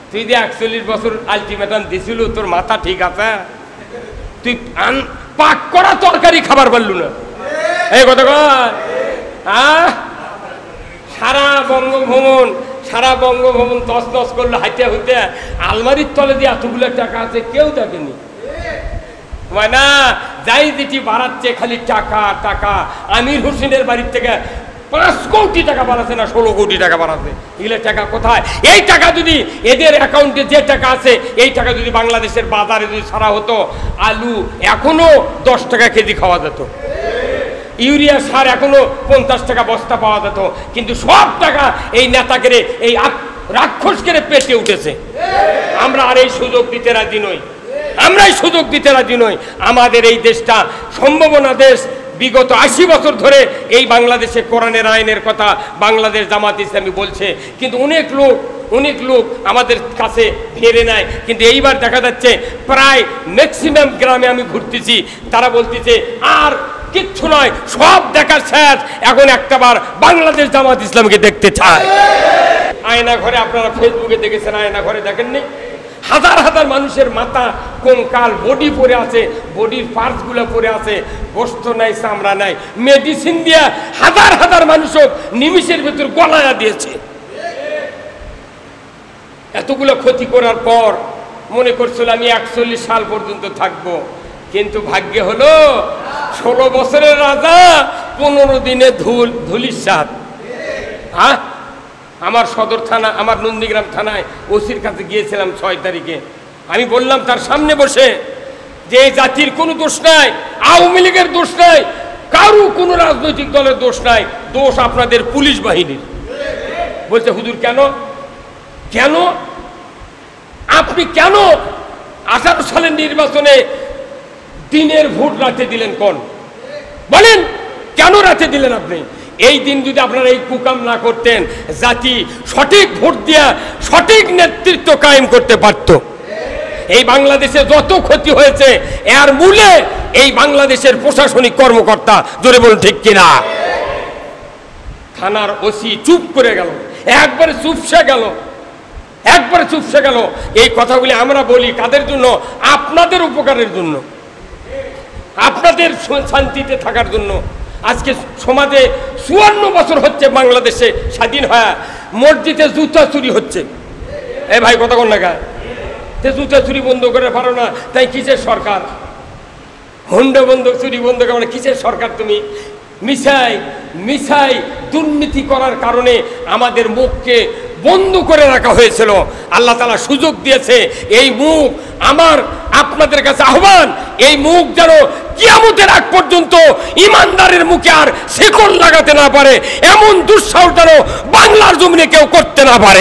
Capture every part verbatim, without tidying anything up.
তুই যে একচল্লিশ বছর আলটিমেটাম দিছিল, তোর মাথা ঠিক আছে? তুই আন পাক করা তরকারি খাবার পারলু না, এই কথা কয়। হ্যাঁ, সারা বঙ্গভবন সারা বঙ্গভবন তস তস করলো হাইতে হইতে, আলমারির তলে দিয়ে এতগুলো টাকা আছে কেউ দেখেনি। না, যাই যেটি বাড়াচ্ছে খালি টাকা টাকা। আমির হোসেনের বাড়ির থেকে পাঁচ কোটি টাকা বাড়াচ্ছে না ষোলো কোটি টাকা বাড়াচ্ছে। এগুলো টাকা কোথায়? এই টাকা যদি এদের অ্যাকাউন্টে যে টাকা আছে, এই টাকা যদি বাংলাদেশের বাজারে যদি ছাড়া হতো, আলু এখনো দশ টাকা কেজি খাওয়া যেত, ইউরিয়া সার এখনো পঞ্চাশ টাকা বস্তা পাওয়া যেত। কিন্তু সব টাকা এই নেতাকে, এই রাক্ষসকে পেটে উঠেছে। আমরা আর এই সুযোগ দিতে রাজি নই, আমরা এই সুযোগ দিতে রাজি নই। আমাদের এই দেশটা সম্ভাবনা দেশ। বিগত আশি বছর ধরে এই বাংলাদেশে কোরআনের আইনের কথা বাংলাদেশ জামাত ইসলামী বলছে, কিন্তু অনেক লোক অনেক লোক আমাদের কাছে ফেরে নেয়। কিন্তু এইবার দেখা যাচ্ছে প্রায় ম্যাক্সিমাম গ্রামে আমি ঘুরতেছি, তারা বলতেছে আর কিচ্ছু নয়, সব দেখার শেষ, এখন একটাবার বাংলাদেশ জামাত ইসলামকে দেখতে চায়। আয়না ঘরে আপনারা ফেসবুকে দেখেছেন, আয়না ঘরে দেখেননি? হাজার হাজার মানুষের মাথা কঙ্কাল বডি পড়ে আছে, বডির পার্টস গুলো পড়ে আছে, গোস্ত নাই, চামড়া নাই। মেডিসিন দিয়ে হাজার হাজার মানুষও নিমিষের ভেতর গলায়া দিয়েছে। এতগুলো ক্ষতি করার পর মনে করছিল আমি একচল্লিশ সাল পর্যন্ত থাকবো, কিন্তু ভাগ্যে হলো ষোলো বছরের রাজা পনেরো দিনে ধুল ধুলিসাৎ। হ্যাঁ, আমার সদর থানা, আমার নন্দীগ্রাম থানায় ওসির কাছে গিয়েছিলাম ছয় তারিখে। আমি বললাম তার সামনে বসে যে এই জাতির কোনো দোষ নাই, আওয়ামী লীগের দোষ নাই, কারো কোনো রাজনৈতিক দলের দোষ নাই, দোষ আপনাদের পুলিশ বাহিনীর। বলছে হুজুর কেন কেন আপনি কেন আঠারো সালের নির্বাচনে দিনের ভোট রাতে দিলেন? কোন বলেন, কেন রাতে দিলেন আপনি? এই দিন যদি আপনারা এই কুকাম না করতেন, জাতি সঠিক ভোট দিয়া সঠিক নেতৃত্ব কায়েম করতে পারত। এই বাংলাদেশে যত ক্ষতি হয়েছে এর মূলে এই বাংলাদেশের প্রশাসনিক কর্মকর্তা। জোরে বলুন ঠিক কিনা? থানার ওসি চুপ করে গেল, একবারে চুপসে গেল, একবারে চুপসে গেল। এই কথাগুলি আমরা বলি কাদের জন্য? আপনাদের উপকারের জন্য, আপনাদের শান্তিতে থাকার জন্য। আজকে সমাজে চুয়ান্ন বছর হচ্ছে বাংলাদেশে স্বাধীন হয়, মসজিদে জুতা চুরি হচ্ছে। এই ভাই কথা কোন না, জুতা চুরি বন্ধ করে পারো না, তাই কিসের সরকার? হুন্ডা বন্ধ, চুরি বন্ধ করে কিসের সরকার তুমি? মিসাই মিসাই দুর্নীতি করার কারণে আমাদের মুখকে বন্ধ করে রাখা হয়েছিল। আল্লাহ তাআলা সুযোগ দিয়েছে। এই মুখ আমার আপনাদের কাছে আহ্বান, এই মুখ যেন কিয়ামতের আগ পর্যন্ত ইমানদারের মুখে আর শিকল লাগাতে না পারে, এমন দুঃসাহস যেন বাংলার জমিনে কেউ করতে না পারে।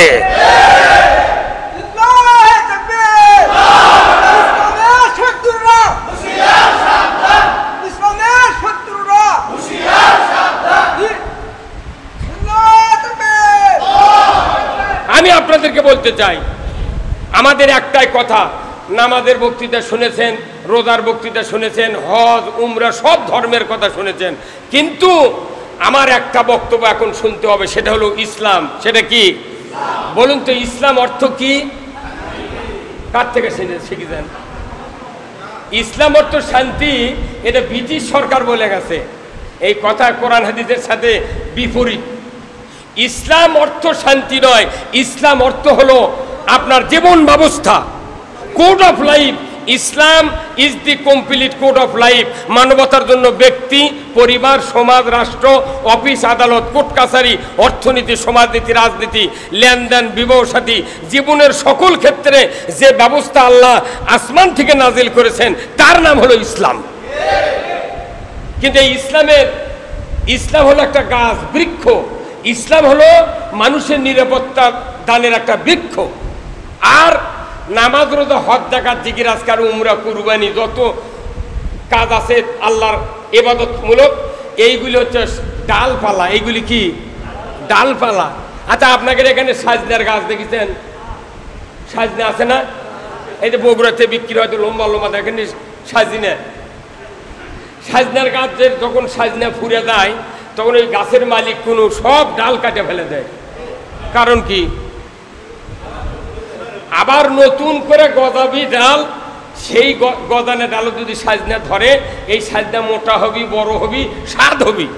আমি আপনাদেরকে বলতে চাই, আমাদের একটাই কথা, নামাজের বক্তৃতা শুনেছেন, রোজার বক্তৃতা শুনেছেন, হজ উমরা সব ধর্মের কথা শুনেছেন, কিন্তু আমার একটা বক্তব্য এখন শুনতে হবে, সেটা হলো ইসলাম। সেটা কি বলুন তো? ইসলাম অর্থ কি? কার থেকে শিখেছেন? ইসলাম অর্থ শান্তি, এটা ব্রিটিশ সরকার বলে গেছে। এই কথা কোরআন হাদিসের সাথে বিপরীত। ইসলাম অর্থ শান্তি নয়, ইসলাম অর্থ হলো আপনার জীবন ব্যবস্থা, code of life. Islam is the complete code of life. মানবতার জন্য ব্যক্তি, পরিবার, সমাজ, রাষ্ট্র, অফিস, আদালত, কোর্ট কাছারি, অর্থনীতি, সমাজনীতি, রাজনীতি, লেনদেন, বিবাহ সাথী, জীবনের সকল ক্ষেত্রে যে ব্যবস্থা আল্লাহ আসমান থেকে নাজিল করেছেন তার নাম হলো ইসলাম। কিন্তু এই ইসলামের ইসলাম হলো একটা গাছ, বৃক্ষ। ইসলাম হলো মানুষের নিরাপত্তা দানের একটা বৃক্ষ। আর নামাজ, রোজা, হজ, যাকাত, জিকির, আজকার, উমরা, কুরবানি, যত কাজ আছে আল্লাহর ইবাদতমূলক, এইগুলি হচ্ছে ডালপালা। এইগুলি কি? ডালপালা। আচ্ছা, আপনাদের এখানে সাজনার গাছ দেখেছেন? সাজনা আছে না? এই যে বগুড়াতে বিক্রি হয়তো লম্বা লম্বা দেখেন সাজনা। সাজনার গাছের যখন সাজনা ফুরে যায় তখন ওই গাছের মালিক কোনো সব ডাল কাটে ফেলে দেয়। কারণ কি? আবার নতুন করে গজাবি ডাল, সেই গজানে ডালও যদি সাজনা ধরে, এই সাজনা মোটা হবি, বড় হবি, স্বাদ হবি।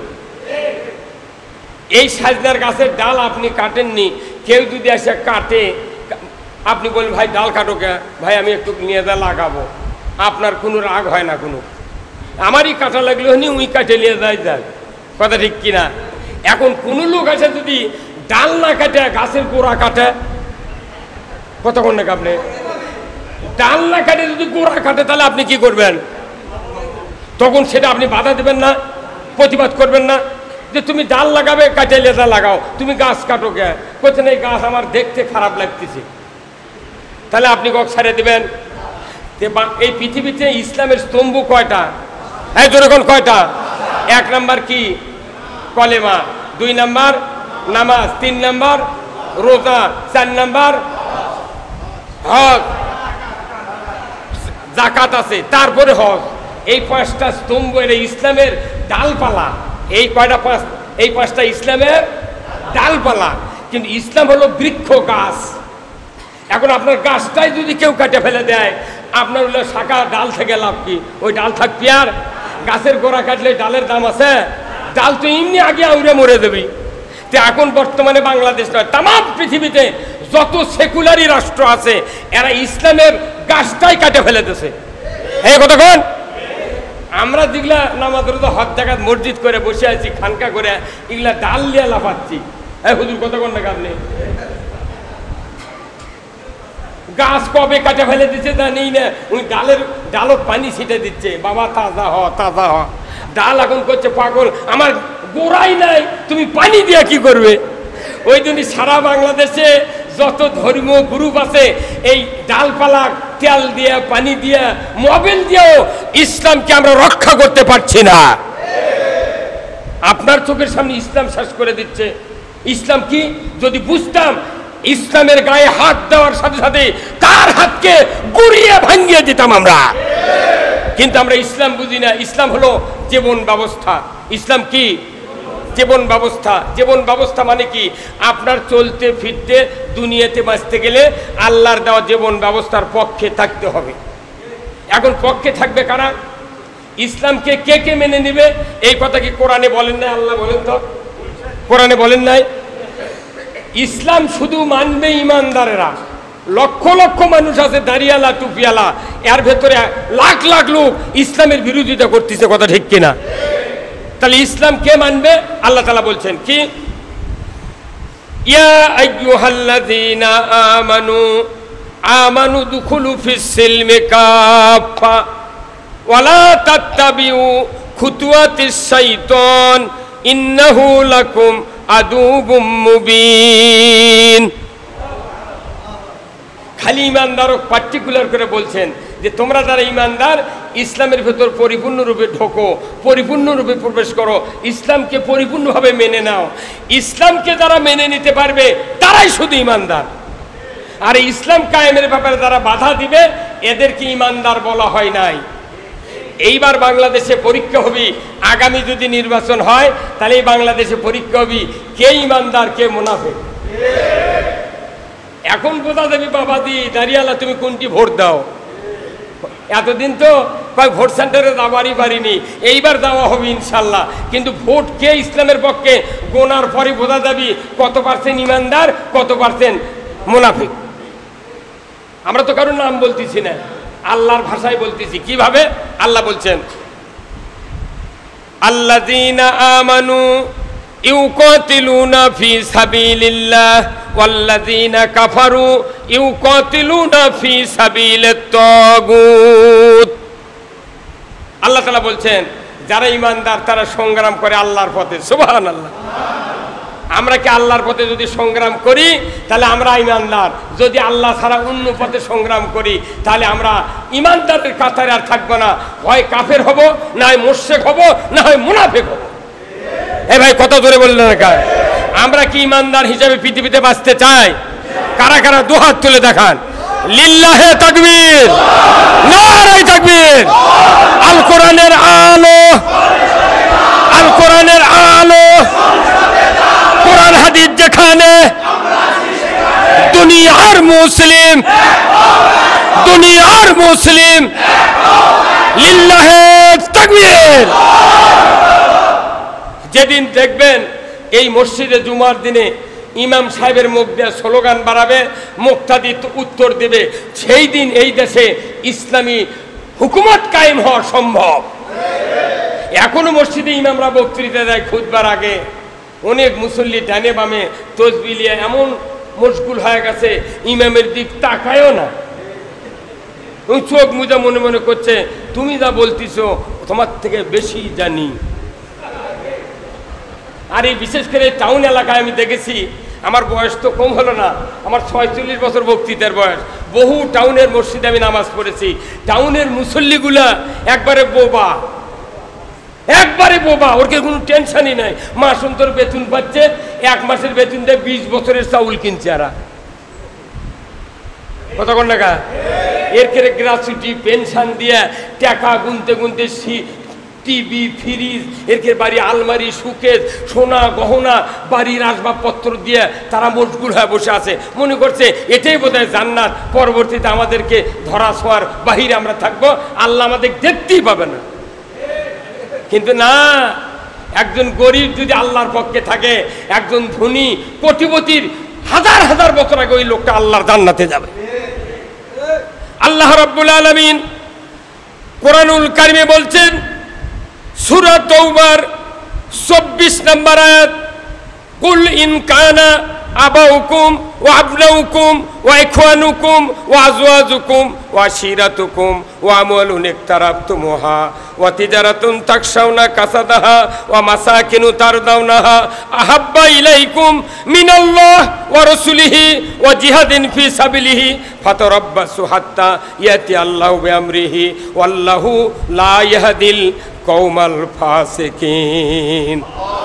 এই সাজনার গাছের ডাল আপনি কাটেননি, কেউ যদি এসে কাটে, আপনি বলেন ভাই ডাল কাটো কে, ভাই আমি একটু নিয়ে যা লাগাবো, আপনার কোনো রাগ হয় না, কোনো আমারই কাটা লাগলো নি উই কাটে নিয়ে যায় যায়, কথা ঠিক কিনা? এখন কোনো লোক আছে যদি ডাল না কাটে গাছের গোড়া কাটে, কতক্ষণ নাকি আপনি ডাল না কাটে যদি গোড়া কাটে, তাহলে আপনি কি করবেন? তখন সেটা আপনি বাধা দেবেন না, প্রতিবাদ করবেন না যে তুমি ডাল লাগাবে, কাটে লেদা লাগাও, তুমি গাছ কাটো কে, কোথায় এই গাছ আমার দেখতে খারাপ লাগতেছে, তাহলে আপনি গক ছাড়ে দেবেন? এই পৃথিবীতে ইসলামের স্তম্ভ কয়টা? এই যেরকম কয়টা? এক নাম্বার কি? কলেমা। দুই নাম্বার নামাজ। তিন নাম্বার রোজা। চার নাম্বার হজ, জাকাত আছে, তারপরে হজ। এই পাঁচটা স্তম্ভ এর ইসলামের ডালপালা। এই কয়টা? পাঁচ। এই পাঁচটা ইসলামের ডালপালা। কিন্তু ইসলাম হলো বৃক্ষ, গাছ। এখন আপনার গাছটাই যদি কেউ কাটে ফেলে দেয়, আপনার হলো শাখা ডাল থেকে লাভ কি? ওই ডাল থাকবি আর? গাছের গোড়া কাটলে ডালের দাম আছে? ডাল তো এমনি আগে আউড়ে মরে দেবি। তো এখন বর্তমানে বাংলাদেশ নয়, তাম পৃথিবীতে যত সেকুলারি রাষ্ট্র আছে, এরা ইসলামের গাছটাই কাটে ফেলে দিয়েছে। এই কতক্ষণ আমরা যেগুলা নামাজ রোজা হজ জাকাত মসজিদ করে বসে আছি, খানকা করে, এগুলা ডাল লিয়া লাফাচ্ছি। এই হুজুর কতক্ষণ নাকি আপনি গাছ কবে কাটে ফেলে দিচ্ছে জানি না, ওই ডালের ডালত পানি ছিটে দিচ্ছে, বাবা তাজা হ তাজা হ। ডাল এখন করছে পাগল, আমার গোড়াই নাই, তুমি পানি দিয়ে কি করবে? ওই জন্য সারা বাংলাদেশে যত ধর্মীয় গ্রুপ আছে, এই ডালপালা তেল দিয়ে, পানি দিয়ে, মোবিল দিয়েও ইসলামকে আমরা রক্ষা করতে পারছি না। আপনার চোখের সামনে ইসলাম শেষ করে দিচ্ছে। ইসলাম কি? যদি বুঝতাম, ইসলামের গায়ে হাত দেওয়ার সাথে সাথে তার হাতকে গুড়িয়ে ভাঙিয়ে দিতাম আমরা। কিন্তু আমরা ইসলাম বুঝি না। ইসলাম হলো জীবন ব্যবস্থা। ইসলাম কি? জীবন ব্যবস্থা। জীবন ব্যবস্থা মানে কি? আপনার চলতে ফিরতে, দুনিয়াতে বাঁচতে গেলে আল্লাহর দেওয়া জীবন ব্যবস্থার পক্ষে থাকতে হবে। এখন পক্ষে থাকবে কারা? ইসলামকে কে কে মেনে নিবে? এই কথা কি কোরআনে বলেন নাই? আল্লাহ বলেন তো, কোরআনে বলেন নাই? ইসলাম শুধু মানবে ইমানদারেরা। লক্ষ লক্ষ মানুষ আছে দাঁড়িয়ালা টুপিয়ালা, এর ভেতরে লাখ লাখ লোক ইসলামের বিরোধিতা করতেছে, কথা ঠিক কিনা? তাহলে ইসলাম কে মানবে? আল্লাহ তাআলা বলছেন কি? ইয়া আইয়ুহাল্লাযীনা আমানু আমানু দুখুলু ফিস সিলমি কাফা ওয়ালা তাত্তাবিউ খুতুওয়াতিশ শাইতান ইন্নাহু লাকুম আদুবুম মুবিন। খালি ইমানদার পার্টিকুলার করে বলছেন যে তোমরা যারা ইমানদার, ইসলামের ভেতর পরিপূর্ণরূপে ঢোকো, পরিপূর্ণরূপে প্রবেশ করো, ইসলামকে পরিপূর্ণভাবে মেনে নাও। ইসলামকে যারা মেনে নিতে পারবে তারাই শুধু ইমানদার। আর ইসলাম কায়েমের ব্যাপারে যারা বাধা দিবে, এদেরকে ইমানদার বলা হয় নাই। এইবার বাংলাদেশে পরীক্ষা হবে, আগামী যদি নির্বাচন হয় তাহলে এই বাংলাদেশে পরীক্ষা হবে কে ইমানদার কে মুনাফিক। এখন বোঝা যাবে বাবাদি দাঁড়িয়ালা তুমি কোনটি ভোট দাও। এতদিন তো কয় ভোট সেন্টারে যাবারই পারিনি, এইবার যাওয়া হবে ইনশাল্লাহ। কিন্তু ভোট কে ইসলামের পক্ষে গোনার পরে বোঝা যাবে কত পার্সেন্ট ইমানদার, কত পার্সেন্ট মুনাফিক। আমরা তো কারোর নাম বলতেছি না, আল্লাহর ভাষায় বলতেছি। কিভাবে? আল্লাহ বলছেন আল্লাযীনা আমানু ইউকাতিলুনা ফি সাবিলিল্লাহ ওয়াল্লাযীনা কাফারু ইউকাতিলুনা ফি সাবিলিত তাগুত। আল্লাহ তাআলা বলছেন যারা ঈমানদার তারা সংগ্রাম করে আল্লাহর পথে। সুবহানাল্লাহ। আমরা কি আল্লাহর পথে যদি সংগ্রাম করি তাহলে আমরা ঈমানদার। যদি আল্লাহ ছাড়া অন্য পথে সংগ্রাম করি তাহলে আমরা ঈমানদারের কাতারে আর থাকবো না। হয় কাফের হব, না হয় মুশরিক হব, না হয় মুনাফিক হব। এ ভাই কত জোরে বললেন না? কার আমরা কি ঈমানদার হিসেবে পৃথিবীতে বাঁচতে চাই? কারা কারা দুহাত তুলে দেখান। লিল্লাহে তাকবীর, নারায়ে তাকবীর। আল কোরআনের আলো, আল কোরআনের আলো, কোরআন হাদিস যেখানে দুনিয়ার মুসলিম দুনিয়ার মুসলিম লিল্লাহে তাকবীর। যেদিন দেখবেন এই মসজিদে জুমার দিনে ইমাম সাহেবের মুখ দিয়ে স্লোগান বাড়াবে, মুক্তাদি উত্তর দেবে, সেই দিন এই দেশে ইসলামী হুকুমত কায়েম হওয়া সম্ভব। এখনো মসজিদে ইমামরা বক্তৃতা দেয় খুতবার আগে, অনেক মুসল্লি ডানে বামে তসবিলিয়া এমন মশগুল হয়ে গেছে ইমামের দিক তাকায়ও না, চোখ মুজা মনে মনে করছে তুমি যা বলতিছো তোমার থেকে বেশি জানি। আর এই বিশেষ করে টাউন এলাকায় আমি দেখেছি, আমার বয়স তো কম হলো না, আমার ছয়চল্লিশ বছর বক্তৃতার বয়স, বহু টাউনের মসজিদে আমি নামাজ পড়েছি। টাউনের মুসল্লিগুলা একবারে বোবা, একবারে বোবা, ওর কোনো টেনশনই নাই। মাস অন্তর বেতন পাচ্ছে, এক মাসের বেতন দিয়ে বিশ বছরের চাউল কিনছে। আরা কথা কন টাকা এর কেড়ে গ্রাচুটি পেনশন দিয়ে টাকা গুনতে গুনতে টিভি ফ্রিজ এর বাড়ি আলমারি সুকেস সোনা গহনা বাড়ির আসবাবপত্র দিয়ে তারা মশগুল হয়ে বসে আছে, মনে করছে এটাই বোধহয় জান্নাত, পরবর্তীতে আমাদেরকে ধরা ছোঁয়ার বাহিরে আমরা থাকবো, আল্লাহ আমাদের দেখতেই পাবে না। কিন্তু না, একজন গরিব যদি আল্লাহর পক্ষে থাকে, একজন ধনী কোটিপতির হাজার হাজার বছর আগে ওই লোকটা আল্লাহর জান্নাতে যাবে। আল্লাহ রাব্বুল আলামিন কোরআনুল কারিমে বলছেন, সূরা তাওবার চব্বিশ নম্বর আয়াত, কুল ইন কানা আবাউকুম ওয়া আবনাউকুম ওয়া ইখওয়ানুকুম ওয়া আজওয়াজুকুম ওয়া আশিরাতুকুম ওয়া আমওয়ালুন ইকতারাবতুমুহা ওয়া তিজারাতুন তাকশাউনা কাসাদাহা ওয়া মাসাকিনু তারদাউনাহা আহাব্বা ইলাইকুম মিনাল্লাহ ওয়া রাসূলিহি ওয়া জিহাদিন ফি সাবিলিহি ফাতারাব্বাসু হাত্তা ইয়াতি আল্লাহু বিআমরিহি ওয়াল্লাহু লা ইয়াহদিল কওমাল ফাসিকিন।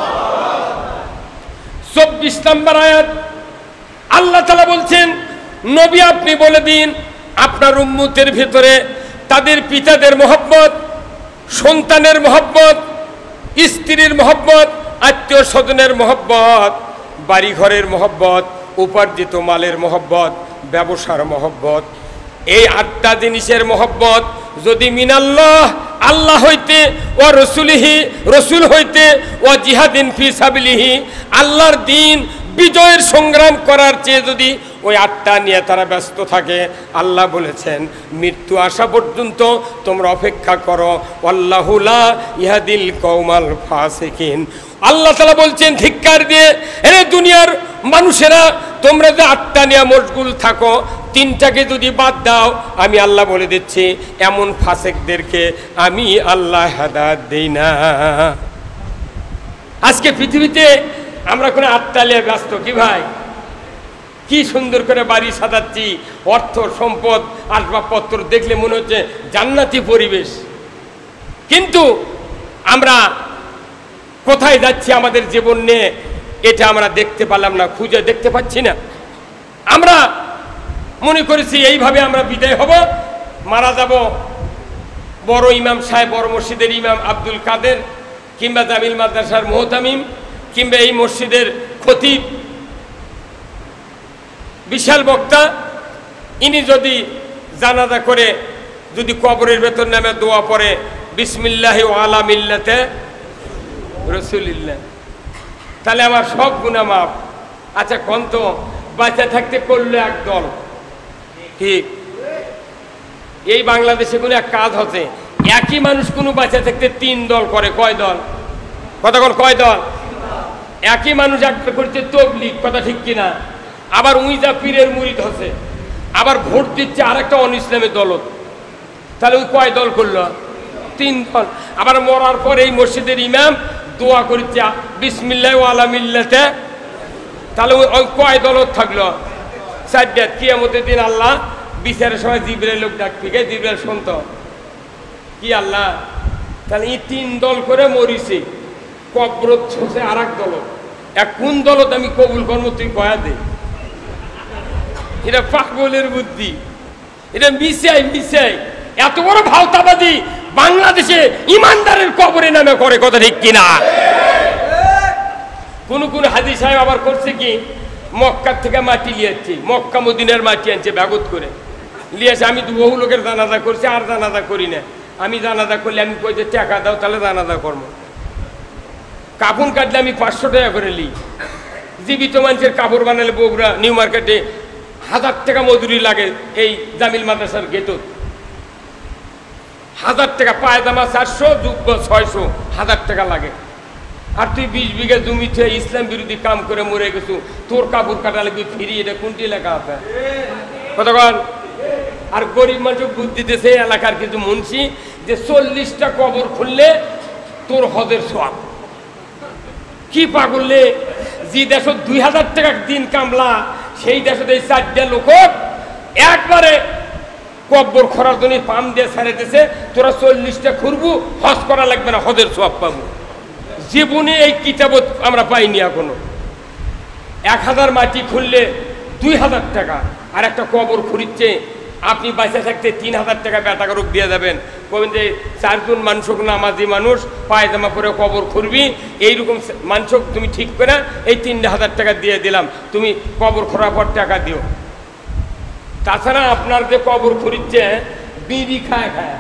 চব্বিশ নম্বর আয়াত আল্লাহ তাআলা বলছেন, নবী আপনি বলে দিন আপনার উম্মতের ভিতরে তাদের পিতাদের মহব্বত, সন্তানের মহব্বত, স্ত্রীর মহব্বত, আত্মীয় স্বজনের মহব্বত, বাড়িঘরের মহব্বত, উপার্জিত মালের মহব্বত, ব্যবসার মহব্বত, এই আটটা জিনিসের মহব্বত যদি মিনাল্লাহ আল্লাহ হইতে ও রসুলিহি রসুল হইতে ও জিহাদিন ফি সাবিলিহি আল্লাহর দিন বিজয়ের সংগ্রাম করার চেয়ে যদি ওই আটটা নিয়ে তারা ব্যস্ত থাকে, আল্লাহ বলেছেন মৃত্যু আসা পর্যন্ত তোমরা অপেক্ষা করো, আল্লাহু লা ইয়াহদিল কওমাল ফাসিকিন। আল্লাহ তাআলা বলছেন ধিক্কার দিয়ে, এরে দুনিয়ার মানুষেরা তোমরা যে আটটা নিয়ে মশগুল থাকো, তিনটাকে যদি বাদ দাও, আমি আল্লাহ বলে দিচ্ছি এমন ফাসেকদেরকে আমি আল্লাহ হেদায়েত দেই না। আজকে পৃথিবীতে আমরা কোনো আটটা নিয়ে ব্যস্ত কি ভাই? কি সুন্দর করে বাড়ি সাজাচ্ছি, অর্থ সম্পদ আসবাবপত্র দেখলে মনে হচ্ছে জান্নাতি পরিবেশ, কিন্তু আমরা কোথায় যাচ্ছি আমাদের জীবন নিয়ে এটা আমরা দেখতে পারলাম না, খুঁজে দেখতে পাচ্ছি না। আমরা মনে করেছি এইভাবে আমরা বিদায় হব, মারা যাব। বড় ইমাম সাহেব, বড় মসজিদের ইমাম আব্দুল কাদের কিংবা জামিল মাদ্রাসার মোহতামিম কিংবা এই মসজিদের খতিব বিশাল বক্তা, ইনি যদি জানাজা করে যদি কবরের ভেতর নামে দোয়া পড়ে বিসমিল্লাহি ওয়া আলা মিল্লাতে রাসূলিল্লাহ, তাহলে আমার সব গুনাহ মাফ। আচ্ছা কোন তো বাঁচা থাকতে করলে এক দল, ঠিক এই বাংলাদেশে কোনো এক কাজ হচ্ছে, একই মানুষ কোনো বাঁচা থাকতে তিন দল করে, কয় দল? কথা বল, কয় দল? একই মানুষ একটা করছে তবলিগ, কথা ঠিক কিনা? আবার উইজা পীরের মুরিদ হচ্ছে, আবার ভোট দিচ্ছে আর একটা অন ইসলামের দলত, তাহলে ওই কয় দল করলো? তিন দল। আবার মরার পর এই মসজিদের ইমাম দোয়া করছে বিসমিল্লাহি ওয়া আলা মিল্লাতে, তাহলে ওই কয় দলত থাকলো? চারটা। কিয়ামতের দিন আল্লাহ বিচারের সময় জিবরাইল লোক ডাকবে, জিবরাইল শুনত কি আল্লাহ, তাহলে এই তিন দল করে মরিছে, কবরত ছোঁছে আর এক দলত, এক কোন দলত আমি কবুল করবো তুই কয়া দে। এটা পাগলের বুদ্ধি, এটা মিশাই মিশাই এত বড় ভাওতাবাদী বাংলাদেশে ইমানদারের কবরে নামে করে, কথা ঠিক কিনা? কোন কোন হাজী সাহেব আবার করছে কি, মক্কার থেকে মাটি লিয়েছি, মক্কা মদিনার মাটি আনছে ব্যাগত করে লিয়েছে। আমি বহু লোকের জানাজা করছি, আর জানাজা করি না। আমি জানাজা করলে আমি কই যে টাকা দাও তাহলে জানাজা করবো। কাপড় কাটলে আমি পাঁচশো টাকা করে নিই। জীবিত মানুষের কাপড় বানালে বগুড়া নিউ মার্কেটে হাজার টাকা মজুরি লাগে। এই জামিল মাদ্রাসার গেটত হাজার টাকা, পায়জামা চারশো, যুগ্ম ছয়শো, হাজার টাকা লাগে। আর তুই বিশ বিঘা জমিতে ইসলাম বিরোধী কাম করে মরে গেছু, তোর কাপড় কাটা লাগবে ফিরি। এটা কোনটি লেখা আছে কতক্ষণ? আর গরিব মানুষ বুদ্ধি দিতেছে এলাকার কিছু মুন্সি যে চল্লিশটা কবর খুললে তোর হজের সোয়াব। কি পাগললে, যে দেশ দুই হাজার টাকা দিন কামলা, সেই দেশে এই চারটা লোক একবারে কব্বর খরার জন্য পাম দিয়ে ছেড়ে দিয়েছে। তোরা চল্লিশটা খুরবু, হজ করা লাগবে না, হজের সোয়াব পাবো। জীবনে এই কিতাবত আমরা পাইনি এখনো। এক হাজার মাটি খুললে দুই হাজার টাকা, আর একটা কবর খুঁড়িচ্ছে আপনি বাঁচে থাকতে তিন হাজার টাকা বেটা করুক দিয়ে দেবেন। কবেন যে চারজন মানুষ নামাজি মানুষ পায়জামা পরে কবর খুঁড়বি, এইরকম মানুষ তুমি ঠিক করে এই তিন হাজার টাকা দিয়ে দিলাম, তুমি কবর খোঁড়ার পর টাকা দিও। তাছাড়া আপনার যে কবর খুঁড়িচ্ছে বিড়ি খায় খায়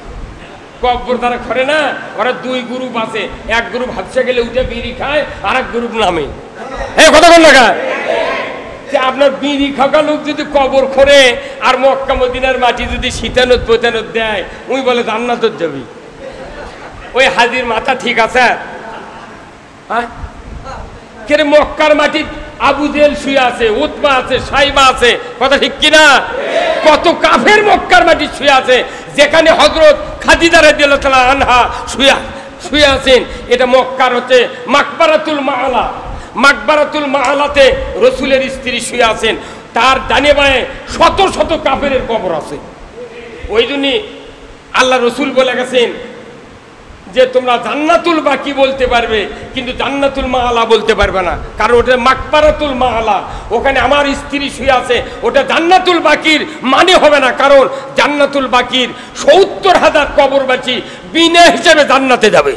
কবর তারা খরে না, ওরা দুই গ্রুপ আছে। এক গ্রুপ হাফসে গেলে উঠে বিড়ি খায়, আর এক গ্রুপ নামে। হ্যাঁ কথা বল না, যে আপনার বিড়ি খাওয়া লোক যদি কবর খোরে আর মক্কা মদিনার মাটি যদি শীতানত পোতানত দেয়, উনি বলে জান্নাতত যাবি। ওই হাজির মাথা ঠিক আছে? হ্যাঁ, কে মক্কার মাটি আবু জেল শুয়ে আছে, উতবা আছে, সাইবা আছে, কথা ঠিক কিনা? কত কাফের মক্কার মাটি শুয়ে আছে, যেখানে হযরত খাদিজা রাদিয়াল্লাহু তাআলা আনহা শুয়ে শুয়ে আছেন। এটা মক্কার হচ্ছে মাকবারাতুল মাআলা। মাকবারাতুল মাআলাতে রসুলের স্ত্রী শুয়ে আছেন, তার ডানে বাঁয়ে শত শত কাফেরের কবর আছে। ওই জন্যই আল্লাহ রসুল বলে গেছেন যে তোমরা জান্নাতুল বাকি বলতে পারবে, কিন্তু জান্নাতুল মাআলা বলতে পারবে না, কারণ ওটা মাকবারাতুল মাআলা। ওখানে আমার স্ত্রী শুয়ে আছে, ওটা জান্নাতুল বাকির মানে হবে না, কারণ জান্নাতুল বাকির সত্তর হাজার কবরবাসী বিনা হিসেবে জান্নাতে যাবে।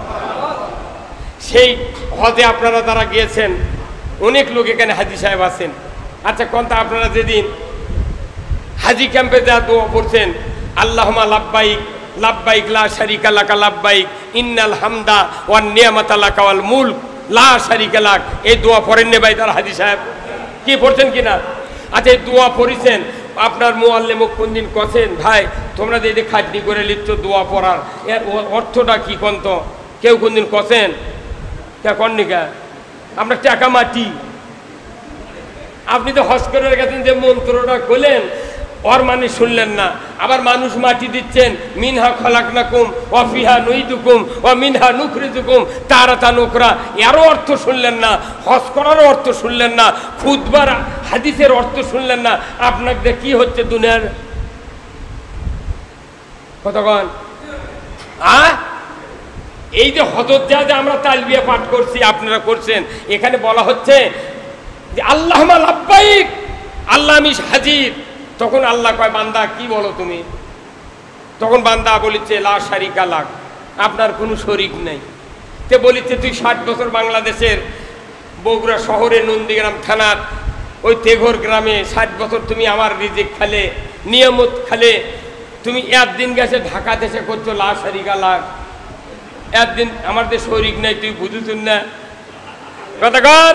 সেই হজে আপনারা যারা গিয়েছেন, অনেক লোক এখানে হাজি সাহেব আছেন। আচ্ছা কোনটা আপনারা যেদিন হাজি ক্যাম্পে যা দোয়া পড়ছেন, আল্লাহুম্মা লাব্বাইক লাব্বাইক লা শারিকা লাকা লাব্বাইক ইন্নাল হামদা ওয়ান নিয়ামাতা লাকা ওয়াল মুলক লা শারিকা লাক, এই দোয়া পড়েন নে ভাই তার হাজি সাহেব? কি পড়ছেন কিনা? আচ্ছা এই দোয়া পড়েছেন, আপনার মুআল্লিম কোন দিন কছেন ভাই তোমরা যে খাটনি করে লিখছো দোয়া পড়ার, এর অর্থটা কি কন্ত? কেউ কোন দিন কছেন? কে কর্ণিকা আপনার টাকা মাটি। আপনি তো হজ করে গেছেন, যে মন্ত্রটা করলেন ওর মানে শুনলেন না। আবার মানুষ মাটি দিচ্ছেন, মিনহা খলাকনাকুম ওয়া ফিহা নুইদুকুম ওয়া মিনহা নুখরিজুকুম তারাতান উখরা, এরও অর্থ শুনলেন না, হজ করারও অর্থ শুনলেন না, খুতবার হাদিসের অর্থ শুনলেন না। আপনাদের কি হচ্ছে দুনিয়ার কতক্ষণ? আ এই যে হজত যা যে আমরা তালবিয়া পাঠ করছি, আপনারা করছেন, এখানে বলা হচ্ছে যে আল্লাহুম্মা লাব্বাইক, আল্লাহ আমি হাজির। তখন আল্লাহ কয় বান্দা কি বলো তুমি? তখন বান্দা বলিছে লা শারিকা লাক, আপনার কোনো শরিক নেই। তে বলিছে তুই ষাট বছর বাংলাদেশের বগুড়া শহরে নন্দীগ্রাম থানার ওই তেঘর গ্রামে ষাট বছর তুমি আমার রিজিক খালে, নিয়ামত খালে, তুমি একদিন গেছে ঢাকা দেশে করছো লা শারিকা লাক, একদিন আমার দেশ শরিক নাই, তুই বুঝুছুন না কথা কর।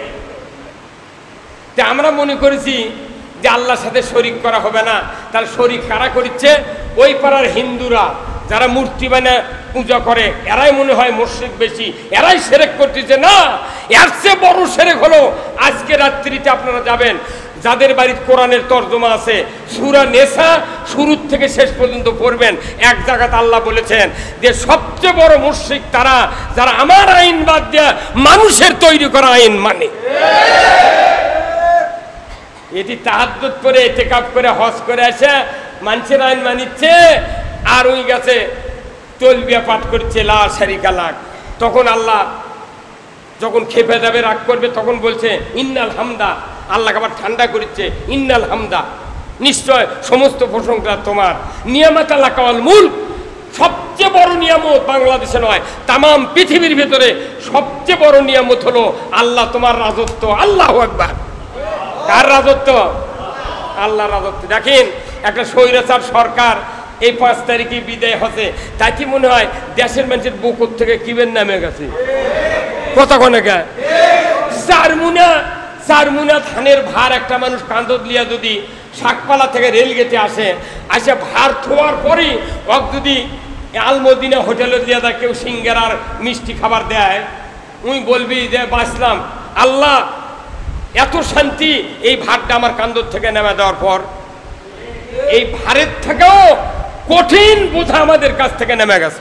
আমরা মনে করেছি যে আল্লাহর সাথে শরিক করা হবে না, তার শরিক কারা করছে? ওই পাড়ার হিন্দুরা যারা মূর্তি বানিয়ে পূজা করে, এরাই মনে হয় মুশরিক বেশি, এরাই শিরক করতেছে। না, এর চেয়ে বড় শিরক হলো আজকে রাত্রিতে আপনারা যাবেন, যাদের বাড়িতে কোরআনের তর্জমা আছে, সূরা নিসা শুরু থেকে শেষ পর্যন্ত পড়বেন। এক জায়গাতে আল্লাহ বলেছেন যে সবচেয়ে বড় মুশরিক তারা যারা আমার আইন বাদ দিয়ে মানুষের তৈরি করা আইন মানে। এটি তাহাজ্জুদ করে ইতিকাফ করে হজ করে আসে মানুষের আইন মানিচ্ছে, আর ওই গেছে তলবিয়া পাঠ করছে লা শারিকা লাক। তখন আল্লাহ যখন খেপে যাবে, রাগ করবে, তখন বলছে ইন্নাল হামদা, আল্লাহকে আবার ঠান্ডা করছে, ইন্নাল হামদা, নিশ্চয় সমস্ত প্রশংসা তোমার, নিয়ামাত লাকা ওয়াল মুলক, সবচেয়ে বড় নিয়ামত বাংলাদেশে নয় তামাম পৃথিবীর ভিতরে সবচেয়ে বড় নিয়ামত হলো আল্লাহ তোমার রাজত্ব। আল্লাহু আকবার। কার রাজত্ব? আল্লাহর রাজত্ব। দেখেন একটা স্বৈরাচার সরকার এই পাঁচ তারিখে বিদায় হচ্ছে, তাই কি মনে হয় দেশের মানুষের বুকুর থেকে কিবের নামে গেছে? কথা কোনে গা চারমুনা চারমুনা ধানের ভার একটা মানুষ কান্দত লিয়া যদি শাকপালা থেকে রেলগেটে আসে, আসে ভার থোয়ার পরেই ওক যদি আলমদিনা হোটেলে দিয়ে দেয় কেউ সিঙ্গারার মিষ্টি খাবার দেয়, উই বলবি যে বাঁচলাম। আল্লাহ এত শান্তি এই ভারটা আমার কান্দর থেকে নেমে দেওয়ার পর। এই ভারের থেকেও কঠিন বোঝা আমাদের কাছ থেকে নেমে গেছে,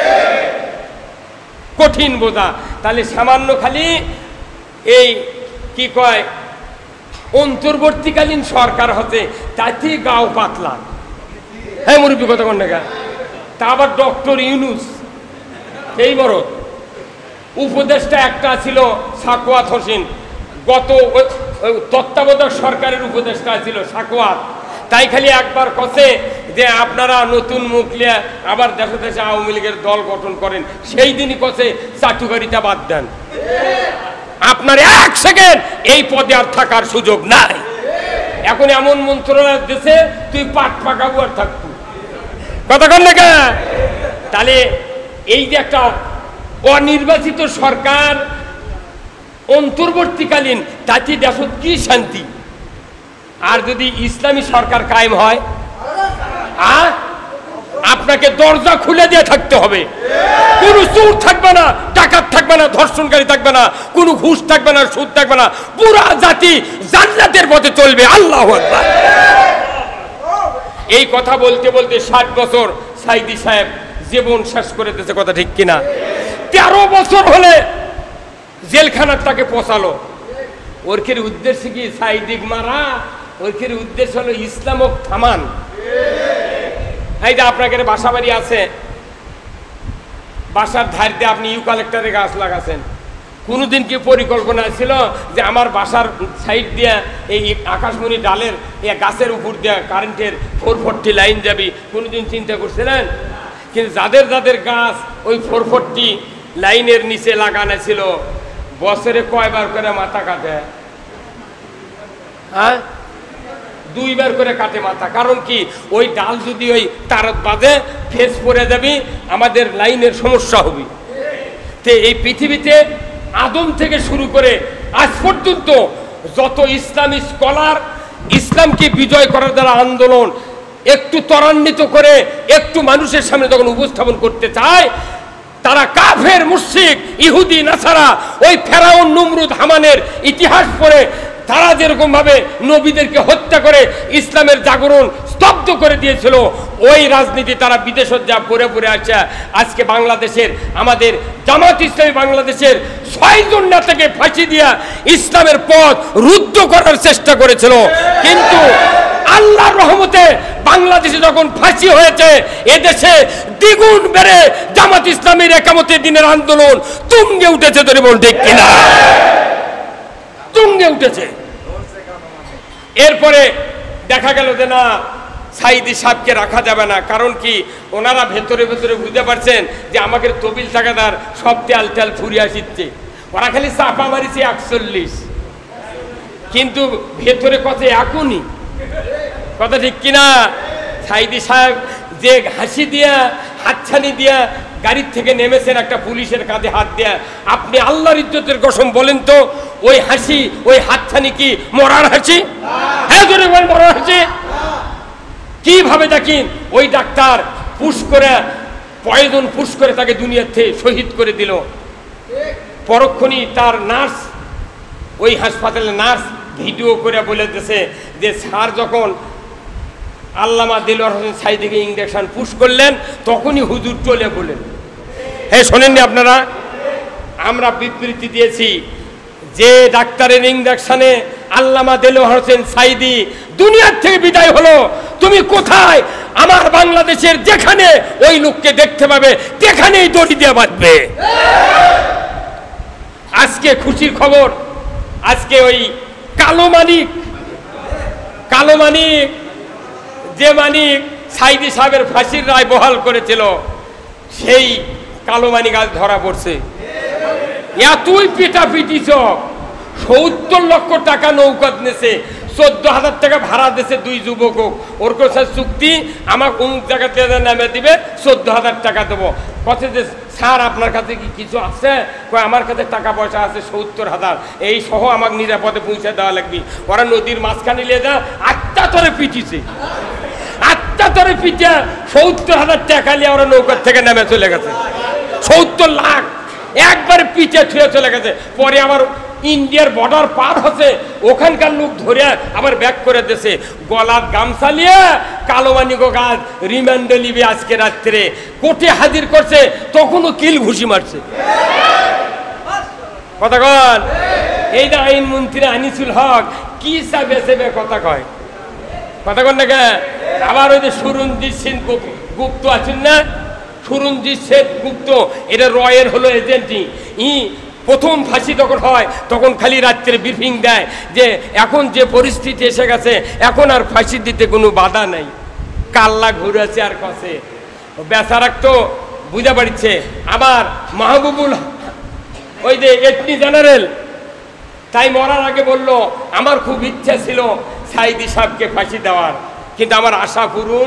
কঠিন বোঝা। তাহলে সামান্য খালি এই কি কয় অন্তর্বর্তীকালীন সরকার হতে তাতে গাও পাতলা। হ্যাঁ মুরব্বী কথা কোন টাকা? তা আবার ডক্টর ইউনুস এই বড় উপদেষ্টা একটা ছিল সাকওয়াত হোসেন, গত তত্ত্বাবধায়ক সরকারের উপদেষ্টা ছিল সাকওয়াত। তাই খালি একবার কছে যে আপনারা নতুন মুখ লিয়া আবার দেশে দেশে আওয়ামী লীগের দল গঠন করেন, সেই দিনই কছে চাটুকারিতা বাদ দেন, আপনার এক সেকেন্ড এই পদে আর থাকার সুযোগ নাই। এখন এমন মন্ত্রণালয় দেশে তুই পাট পাকাবো আর থাকবো, কথা কন না? তাহলে এই যে একটা অনির্বাচিত সরকার অন্তর্বর্তীকালীন, তাতে দেশত কি শান্তি। আর যদি ইসলামী সরকার কায়েম হয়, আ আপনাকে দরজা খুলে দিয়ে থাকতে হবে, কোনো চোর থাকবে না, ডাকাত থাকবে না, ধর্ষণকারী থাকবে না, কোনো ঘুষ থাকবে না, সুদ থাকবে না, পুরা জাতি জান্নাতের পথে চলবে। আল্লাহু আকবার। এই কথা বলতে বলতে ষাট বছর সাইদি সাহেব জীবন শেষ করে দিয়েছে, কথা ঠিক কিনা? তেরো বছর হলে জেলখানার তাকে পচালো। ওরকের উদ্দেশ্য কি সাইদিক মারা? ওরকের উদ্দেশ্য হলো ইসলামক থামান। এই যে আপনাকে বাসা বাড়ি আছে, বাসার ধার দিয়ে আপনি ইউক্যালিপটাসের গাছ লাগাছেন, কোনোদিন কি পরিকল্পনা ছিল যে আমার বাসার সাইড দিয়ে এই আকাশমণি ডালের এই গাছের উপর দিয়ে কারেন্টের ফোর ফোরটি লাইন যাবি? কোনোদিন চিন্তা করছিলেন? কিন্তু যাদের যাদের গাছ ওই ফোর ফোরটি লাইনের নিচে লাগানো ছিল, বছরে কয়বার করে মাথা কাটে? হ্যাঁ, দুইবার করে কাটে মাথা। কারণ কি, ওই ডাল যদি ওই তারত বাজে ফেস পড়ে যাবি, আমাদের লাইনের সমস্যা হবে। তে এই পৃথিবীতে আদম থেকে শুরু করে আজ পর্যন্ত যত ইসলামী স্কলার ইসলামকে বিজয় করার দ্বারা আন্দোলন একটু ত্বরান্বিত করে একটু মানুষের সামনে যখন উপস্থাপন করতে চায়, তারা কাফের, মুশরিক, ইহুদি, নাসারা, ওই ফেরাউন, নমরুদ, হামানের ইতিহাস পড়ে তারা যেরকম ভাবে নবীদেরকে হত্যা করে ইসলামের জাগরণ স্তব্ধ করে দিয়েছিল, ওই রাজনীতি তারা বিদেশে যা পড়ে পড়ে আসছে। আজকে বাংলাদেশের আমাদের জামাত ইসলামী বাংলাদেশের ছয়জন নেতাকে ফাঁসি দিয়া ইসলামের পথ রুদ্ধ করার চেষ্টা করেছিল, কিন্তু আল্লাহর রহমতে বাংলাদেশে যখন ফাঁসি হয়েছে, এদেশে দ্বিগুণ বেড়ে জামাত ইসলামীর একামতে দিনের আন্দোলন তুঙ্গে উঠেছে। ধরে বল ঠিক কিনা? তুঙ্গে উঠেছে। এরপরে দেখা গেল যে না, সাইদি সাহেবকে রাখা যাবে না। কারণ কি, ওনারা ভেতরে ভেতরে বুঝতে পারছেন যে আমাকে তবিল টাকাদার সব তেল তেল ফুরিয়ে আসছে, ওরা খালি চাপা মারিছে একচল্লিশ, কিন্তু ভেতরে কথা এখনই, কথা ঠিক কিনা? সাইদি সাহেব যে হাসি দিয়া হাতছানি দিয়া গাড়ির থেকে নেমেছেন একটা পুলিশের কাঁধে হাত দেয়া, আপনি আল্লাহর ইজ্জতের কসম বলেন তো, ওই হাসি, ওই হাতছানি কি মরার হাসি? হ্যাঁ জোরে বল, মরার হাসি। কিভাবে দেখেন ওই ডাক্তার পুশ করে, পয়জন পুশ করে তাকে দুনিয়ার থেকে শহীদ করে দিল। পরক্ষণই তার নার্স, ওই হাসপাতালের নার্স ভিডিও করে বলে দিয়েছে যে স্যার যখন আল্লামা দেলোয়ার হোসেন সাইদিকে ইঞ্জেকশন পুশ করলেন, তখনই হুজুর চলে বলেন। হ্যাঁ শোনেননি আপনারা? আমরা বিবৃতি দিয়েছি যে ডাক্তারের ইঞ্জেকশনে আল্লামা দেলোয়ার হোসেন সাইদি দুনিয়ার থেকে বিদায় হলো, তুমি কোথায়? আমার বাংলাদেশের যেখানে ওই লোককে দেখতে পাবে সেখানেই দড়ি দিয়ে বাঁধবে। আজকে খুশির খবর, আজকে ওই কালো মানিক, কালো মানিক যে মানিক সাইদি সাহেবের ফাঁসির রায় বহাল করেছিল, সেই কালো মানিক আজ ধরা পড়ছে। এতই পিটাপিটি চক, সত্তর লক্ষ টাকা নৌকাত নেছে, চোদ্দ হাজার টাকা ভাড়া দিয়েছে দুই যুবক, ওর কাছে চুক্তি আমাকে অমুক জায়গাতে নামে দিবে, চোদ্দ হাজার টাকা দেবো। কথা যে স্যার আপনার কাছে কি কিছু আছে? কয় আমার কাছে টাকা পয়সা আছে সত্তর হাজার, এই সহ আমাকে নিরাপদে পৌঁছে দেওয়া লাগবে। ওরা নদীর মাঝখানে নিয়ে যা আটটা তরে পিটিছে, আটটা তরে পিটিয়া সত্তর হাজার টাকা নিয়ে ওরা নৌকার থেকে নেমে চলে গেছে। সত্তর লাখ একবারে পিঠে ছুঁয়ে চলে গেছে। পরে আমার ইন্ডিয়ার বর্ডার পার হচ্ছে, ওখানকার লোক ধরে আবার ব্যাক করে দিয়েছে, গলার গামছা নিয়ে কালোমানিগো গাছ রিমান্ডে নিবে আজকে রাত্রে, কোর্টে হাজির করছে, তখনও কিল ঘুষি মারছে। কথা কন, এই যে আইনমন্ত্রী আনিসুল হক কি চাবে চেবে কথা কয়, কথা কন না কে? আবার ওই যে সুরঞ্জিত সেন গুপ্ত আছেন না, সুরঞ্জিত সেন গুপ্ত, এটা রয়ের হলো এজেন্টই। ই প্রথম ফাঁসি যখন হয় তখন খালি রাত্রে ব্রিফিং দেয় যে এখন যে পরিস্থিতি এসে গেছে এখন আর ফাঁসি দিতে কোনো বাধা নাই। কাল্লা ঘুরেছে আর কষে, বেচারাক তো বুঝা পারছে। আবার মাহবুবুল ওই যে এটর্নি জেনারেল, তাই মরার আগে বলল আমার খুব ইচ্ছা ছিল সাইদি সাহেবকে ফাঁসি দেওয়ার, কিন্তু আমার আশা পূরণ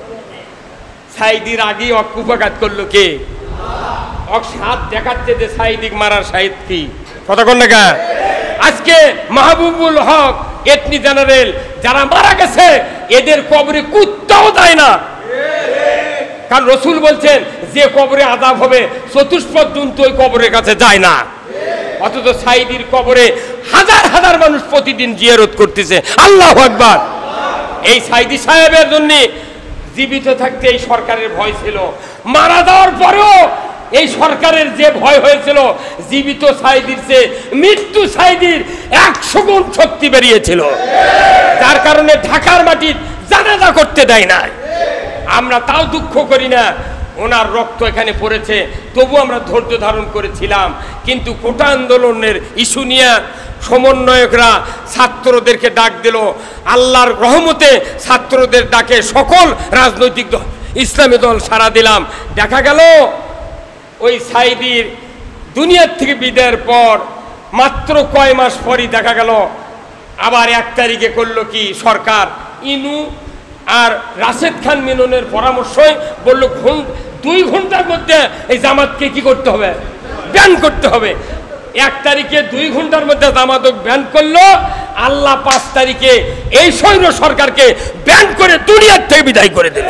সাইদির আগেই অকুপাঘাত করলো কে? অক সাত দেখাচ্ছে যে সাইদিক মারার সাহিদ কি, কথা কন না? আজকে মাহবুবুল হক এটর্নি জেনারেল যারা মারা গেছে এদের কবরে কুত্তাও দেয় না, কারণ রসুল বলছেন যে কবরে আযাব হবে চতুষ্পদ জন্তু ওই কবরের কাছে যায় না। অথচ সাইদির কবরে হাজার হাজার মানুষ প্রতিদিন জিয়ারত করতেছে। আল্লাহু আকবার। এই সাইদি সাহেবের জন্য জীবিত থাকতে এই সরকারের ভয় ছিল, মারা যাওয়ার পরেও এই সরকারের যে ভয় হয়েছিল, জীবিত সাইদির চেয়ে মৃত্যু সাইদির একশো গুণ শক্তি বেরিয়েছিল, যার কারণে ঢাকার মাটির জানাজা করতে দেয় না। আমরা তাও দুঃখ করি না, ওনার রক্ত এখানে পড়েছে, তবু আমরা ধৈর্য ধারণ করেছিলাম। কিন্তু কোটা আন্দোলনের ইস্যু নিয়ে সমন্বয়করা ছাত্রদেরকে ডাক দিল, আল্লাহর রহমতে ছাত্রদের ডাকে সকল রাজনৈতিক দল ইসলামী দল সাড়া দিলাম। দেখা গেল ওই সাইদির দুনিয়ার থেকে বিদায়ের পর মাত্র কয় মাস পরই দেখা গেল আবার এক তারিখে করলো কি সরকার, ইনু আর রাশেদ খান মিননের পরামর্শই বলল দুই ঘন্টার মধ্যে এই জামাতকে কি করতে হবে? ব্যান করতে হবে। এক তারিখে দুই ঘন্টার মধ্যে জামাতক ব্যান করলো, আল্লাহ পাঁচ তারিখে এই সৈন্য সরকারকে ব্যান করে দুনিয়ার থেকে বিদায় করে দিল।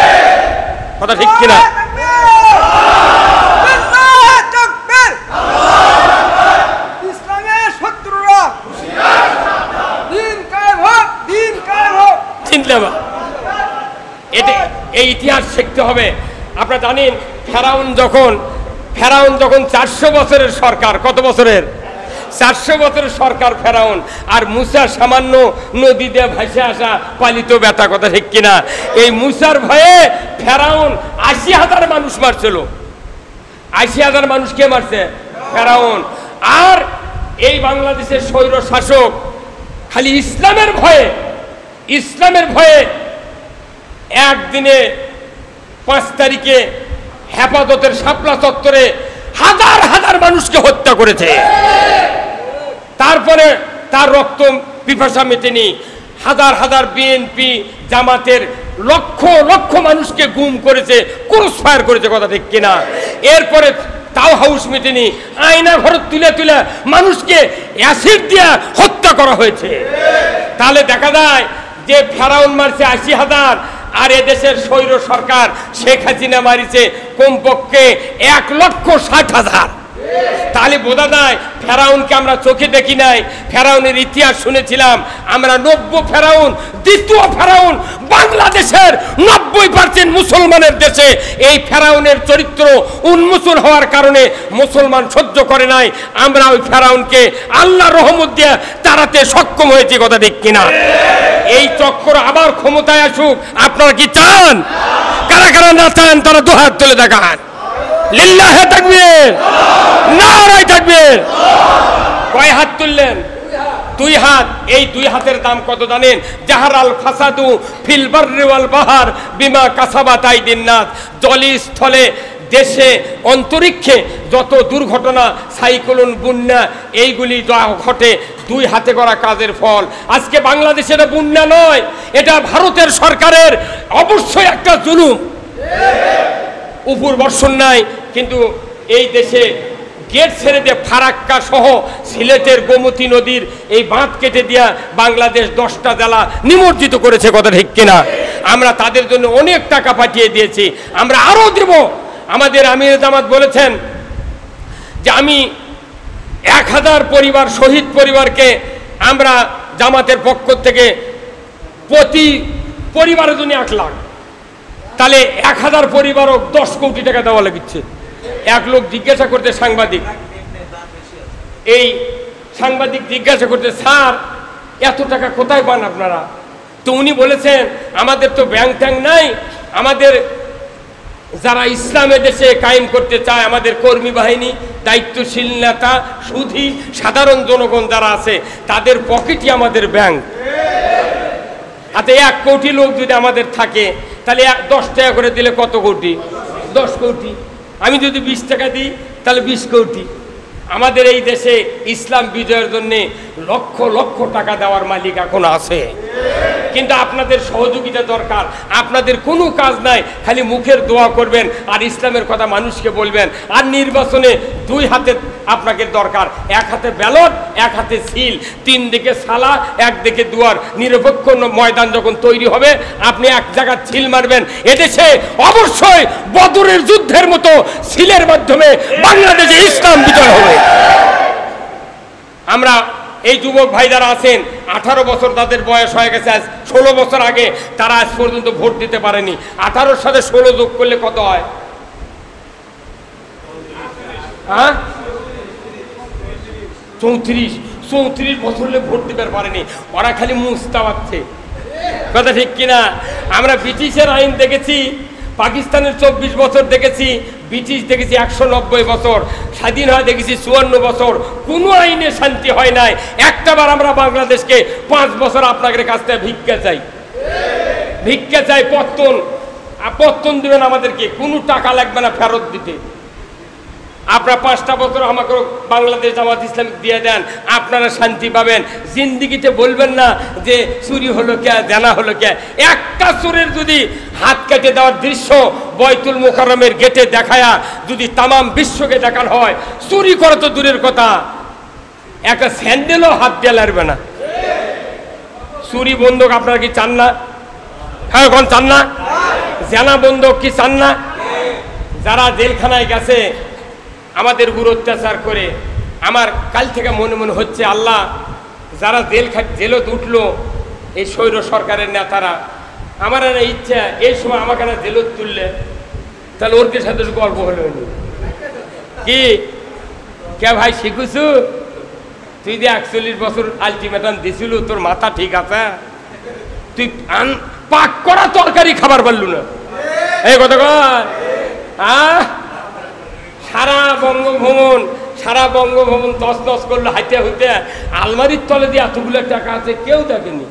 কথা ঠিক কিনা? এই ইতিহাস শিখতে হবে। আপনারা জানেন ফেরাউন যখন ফেরাউন যখন চারশো বছরের সরকার, কত বছরের? চারশো বছরের সরকার ফেরাউন, আর মুসা সামান্য নদী দিয়ে ভাসে আসা পালিত বেটা, কথা ঠিক কিনা? এই মুসার ভয়ে ফেরাউন আশি হাজার মানুষ মারছিল। আশি হাজার মানুষ কে মারছে? ফেরাউন। আর এই বাংলাদেশের স্বৈর শাসক খালি ইসলামের ভয়ে ইসলামের ভয়ে একদিনে পাঁচ তারিখে হেফাজতের শাপলা চত্বরে হাজার হাজার মানুষকে হত্যা করেছে। তারপরে তার রক্ত পিপাসা মেটেনি, হাজার হাজার বিএনপি জামাতের লক্ষ লক্ষ মানুষকে গুম করেছে, ক্রস ফায়ার করেছে, কথা ঠিক কিনা? এরপরে তাও হাউস মেটেনি, আয়না ঘর তুলে তুলে মানুষকে অ্যাসিড দিয়ে হত্যা করা হয়েছে। তাহলে দেখা যায় যে ফেরাউন মারছে আশি হাজার, আর এদেশের স্বৈর সরকার শেখ হাসিনা মারিছে কমপক্ষে এক লক্ষ ষাট হাজার। তাহলে বোঝা যায় ফেরাউনকে আমরা চোখে দেখি নাই, ফেরাউনের ইতিহাস শুনেছিলাম আমরা। নব্য ফেরাউন, দ্বিতীয় ফেরাউন, বাংলাদেশের নব্বই পার্সেন্ট মুসলমানের দেশে এই ফেরাউনের চরিত্র উন্মোচন হওয়ার কারণে মুসলমান সহ্য করে নাই। আমরা ওই ফেরাউনকে আল্লাহর রহমত দিয়ে তাড়াতে সক্ষম হয়েছি, কথা ঠিক কিনা? এই চক্র আবার ক্ষমতায় আসুক আপনারা কি চান? কারা কারা না চান তারা দুহাত তুলে দেখান। লিল্লাহে তাকবীর, নারায়ে তাকবীর। কয় হাত তুললেন? দুই হাত। এই দুই হাতের দাম কত জানেন? জাহারাল ফাসাদু ফিল বাররি ওয়াল বাহর বিমা কাসাবাত আইদিন নাস। জলে স্থলে দেশে অন্তরিক্ষে যত দুর্ঘটনা, সাইক্লোন, বন্যা এইগুলি যা ঘটে দুই হাতে করা কাজের ফল। আজকে বাংলাদেশের বন্যা নয়, এটা ভারতের সরকারের অবশ্যই একটা জুলুম। উপর বর্ষণ নাই, কিন্তু এই দেশে গেট ছেড়ে দিয়ে ফারাক্কা সহ সিলেটের গোমতী নদীর এই বাঁধ কেটে দিয়া বাংলাদেশ দশটা জেলা নিমজ্জিত করেছে, কথা ঠিক কিনা? আমরা তাদের জন্য অনেক টাকা পাঠিয়ে দিয়েছি, আমরা আরও দেব। আমাদের আমির জামাত বলেছেন যে আমি এক হাজার পরিবার, শহীদ পরিবারকে আমরা জামাতের পক্ষ থেকে প্রতি পরিবারের জন্য এক লাখ, তাহলে এক হাজার পরিবারও দশ কোটি টাকা দেওয়া লাগছে। এক লোক জিজ্ঞাসা করতে, সাংবাদিক এই সাংবাদিক জিজ্ঞাসা করতে, স্যার এত টাকা কোথায় পান আপনারা? তো উনি বলেছেন আমাদের তো ব্যাংক ট্যাঙ্ক নাই, আমাদের যারা ইসলামের দেশে কায়েম করতে চায়, আমাদের কর্মী বাহিনী, দায়িত্বশীল নেতা, সুধী সাধারণ জনগণ যারা আছে, তাদের পকেটই আমাদের ব্যাংক। আচ্ছা, এক কোটি লোক যদি আমাদের থাকে, তাহলে দশ টাকা করে দিলে কত কোটি? দশ কোটি। আমি যদি বিশ টাকা দিই তাহলে বিশ কোটি। আমাদের এই দেশে ইসলাম বিজয়ের জন্যে লক্ষ লক্ষ টাকা দেওয়ার মালিক এখন আছে, কিন্তু আপনাদের সহযোগিতা দরকার। আপনাদের কোনো কাজ নাই, খালি মুখের দোয়া করবেন আর ইসলামের কথা মানুষকে বলবেন। আর নির্বাচনে দুই হাতে আপনাকে দরকার, এক হাতে ব্যালট, এক হাতে সিল, তিন দিকে সালা, একদিকে দুয়ার। নিরপেক্ষ ময়দান যখন তৈরি হবে, আপনি এক জায়গায় সিল মারবেন। এদেশে অবশ্যই বদরের যুদ্ধের মতো সিলের মাধ্যমে বাংলাদেশে ইসলাম বিজয় হবে। আমরা এই যুবক ভাই যারা আছেন, আঠারো বছর তাদের বয়স হয়ে গেছে, আজ ষোলো বছর আগে তারা আজ পর্যন্ত ভোট দিতে পারেনি। আঠারোর সাথে ষোলো যোগ করলে কত হয়? হ্যাঁ, চৌত্রিশ। চৌত্রিশ বছর হলে ভোট দিতে পারেনি, ওরা খালি মুস্তা পাচ্ছে, কথা ঠিক কিনা? আমরা ব্রিটিশের আইন দেখেছি, পাকিস্তানের চব্বিশ বছর দেখেছি, ব্রিটিশ দেখেছি একশো নব্বই বছর, স্বাধীন হয় দেখেছি চুয়ান্ন বছর, কোনো আইনে শান্তি হয় নাই। একটাবার আমরা বাংলাদেশকে পাঁচ বছর আপনাদের কাছ থেকে ভিক্ষা চাই, ভিক্ষা চাই, পত্তন পত্তন দেবেন আমাদেরকে, কোনো টাকা লাগবে না ফেরত দিতে। আপনারা পাঁচটা বছর আমাকে বাংলাদেশ জামাত ইসলামিক দিয়ে দেন, আপনারা শান্তি পাবেন। জিন্দিগিতে বলবেন না যে চুরি হলো কে, জানা হলো কে। একটা চোরের যদি হাত কেটে দেওয়ার দৃশ্য বয়তুল মুকাররমের গেটে দেখায়া যদি তামাম বিশ্বকে দেখানো হয়, চুরি করা তো দূরের কথা, একটা স্যান্ডেলও হাত দিয়ে লাগবে না। চুরি বন্ধক আপনারা কি চান না? হ্যাঁ, এখন চান না? জানা বন্ধক কি চান না? যারা জেলখানায় গেছে আমাদের উপর অত্যাচার করে, আমার কাল থেকে মনে মনে হচ্ছে, আল্লাহ যারা জেল জেলত উঠলো এই স্বৈর সরকারের নেতারা, আমার না ইচ্ছা এই সময় আমাকে না জেলত তুললে, তাহলে ওর সাথে গল্প হলো কি কে ভাই শিখুছু, তুই যে একচল্লিশ বছর আলটিমেটাম দিছিল, তোর মাথা ঠিক আছে? তুই আন পাক করা তরকারি খাবার পারলু না, এই কথা কর। হ্যাঁ, সারা বঙ্গভবন সারা বঙ্গভবন দশ দশ করলো হাইতে হইতে, আলমারির তলে দিয়ে এতগুলো টাকা আছে কেউ দেখেনি।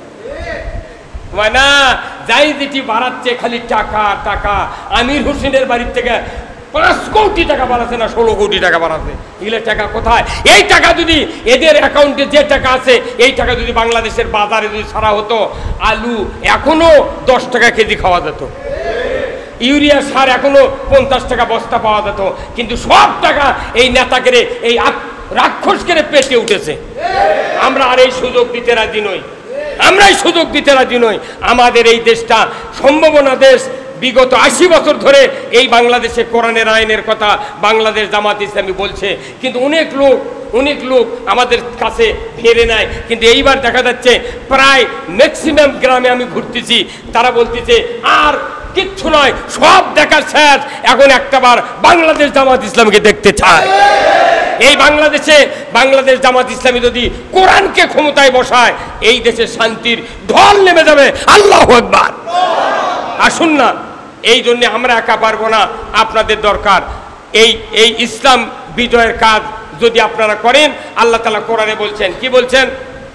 না, যাই যেটি বাড়াচ্ছে খালি টাকা টাকা। আমির হোসেনের বাড়ির থেকে পাঁচ কোটি টাকা বাড়াচ্ছে না ষোলো কোটি টাকা বাড়াচ্ছে, এগুলো টাকা কোথায়? এই টাকা যদি এদের অ্যাকাউন্টে যে টাকা আছে, এই টাকা যদি বাংলাদেশের বাজারে যদি ছাড়া হতো, আলু এখনো দশ টাকা কেজি খাওয়া যেত, ইউরিয়া সার এখনো পঞ্চাশ টাকা বস্তা পাওয়া যেত, কিন্তু সব টাকা এই নেতাকে, এই রাক্ষসকে পেটে উঠেছে। আমরা আর এই সুযোগ দিতে রাজি নই, আমরা এই সুযোগ দিতে রাজি নই। আমাদের এই দেশটা সম্ভাবনা দেশ। বিগত আশি বছর ধরে এই বাংলাদেশে কোরআনের আইনের কথা বাংলাদেশ জামাত ইসলামী বলছে, কিন্তু অনেক লোক অনেক লোক আমাদের কাছে ফিরে নেয়। কিন্তু এইবার দেখা যাচ্ছে প্রায় ম্যাক্সিমাম গ্রামে আমি ঘুরতেছি, তারা বলতেছে আর কিচ্ছু নয়, সব দেখার শেষ, এখন একটাবার বাংলাদেশ জামাত ইসলামীকে দেখতে চায়। এই বাংলাদেশে বাংলাদেশ জামাত ইসলামী যদি কোরআনকে ক্ষমতায় বসায়, এই দেশে শান্তির ঢল নেমে যাবে। আল্লাহু আকবার। আসুন না, এই জন্য আমরা একা পারবো না, আপনাদের দরকার। এই এই ইসলাম বিজয়ের কাজ যদি আপনারা করেন, আল্লাহ তাআলা কোরআনে বলছেন, কি বলছেন?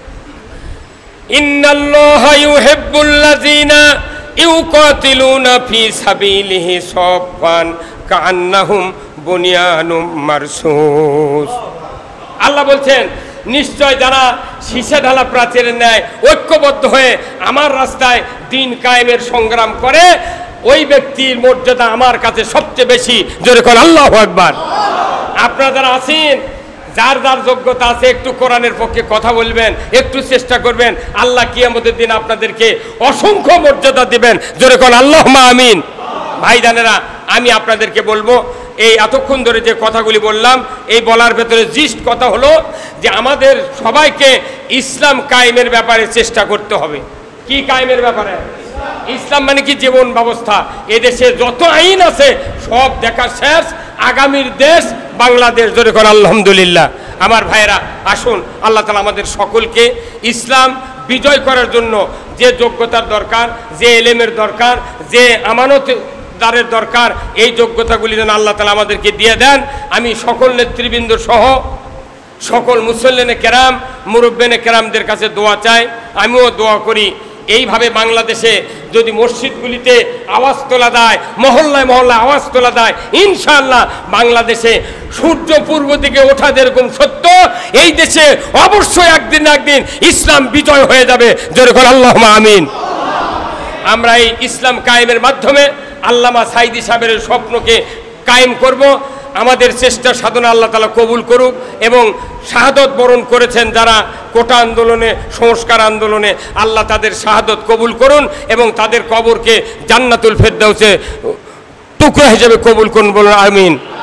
ইন্নাল্লাহা ইউহিব্বুল্লাযীনা ইউকাতিলুনা ফি সাবিলিহি সাফফান কান্নাহুম বুনিয়ানুম মারসুস। আল্লাহ বলছেন নিশ্চয় যারা শীষে ঢালা প্রাচীরের ন্যায় ঐক্যবদ্ধ হয়ে আমার রাস্তায় দিন কায়েমের সংগ্রাম করে, ওই ব্যক্তির মর্যাদা আমার কাছে সবচেয়ে বেশি। জোরে কোন আল্লাহু আকবার। আপনারা যারা আছেন, যার যার যোগ্যতা আছে, একটু কোরআনের পক্ষে কথা বলবেন, একটু চেষ্টা করবেন, আল্লাহ কিয়ামতের দিন আপনাদেরকে অসংখ্য মর্যাদা দিবেন। জোরে কোন আল্লাহুম্মা আমিন। ভাইজানেরা, আমি আপনাদেরকে বলবো, এই এতক্ষণ ধরে যে কথাগুলি বললাম, এই বলার ভেতরে জিস্ট কথা হলো যে আমাদের সবাইকে ইসলাম কায়েমের ব্যাপারে চেষ্টা করতে হবে। কি কায়েমের ব্যাপারে? ইসলাম মানে কি? জীবন ব্যবস্থা। এদেশে যত আইন আছে সব দেখা শেষ। আগামীর দেশ বাংলাদেশ। জোরে করে আলহামদুলিল্লাহ। আমার ভাইয়েরা, আসুন আল্লাহ তাআলা আমাদের সকলকে ইসলাম বিজয় করার জন্য যে যোগ্যতার দরকার, যে এলেমের দরকার, যে আমানতদারের দরকার, এই যোগ্যতাগুলি যেন আল্লাহ তাআলা আমাদেরকে দিয়ে দেন। আমি সকল নেতৃবৃন্দ সহ সকল মুসল্লিনে কেরাম, মুরব্বিনে কেরামদের কাছে দোয়া চাই, আমিও দোয়া করি। এইভাবে বাংলাদেশে যদি মসজিদগুলিতে আওয়াজ তোলা দেয়, মহল্লায় মহল্লায় আওয়াজ তোলা দেয়, ইনশাআল্লাহ বাংলাদেশে সূর্য পূর্ব দিকে ওঠা যেরকম সত্য, এই দেশে অবশ্যই একদিন না একদিন ইসলাম বিজয় হয়ে যাবে। জোরে করে আল্লাহুম্মা আমিন। আমরা এই ইসলাম কায়েমের মাধ্যমে আল্লামা সাঈদী সাহেবের স্বপ্নকে কায়েম করব। আমাদের চেষ্টা সাধনা আল্লাহ তাআলা কবুল করুক, এবং শাহাদত বরণ করেছেন যারা কোটা আন্দোলনে, সংস্কার আন্দোলনে, আল্লাহ তাদের শাহাদত কবুল করুন এবং তাদের কবরকে জান্নাতুল ফেরদাউসে টুকরা হিসেবে কবুল করুন। বলুন আমিন।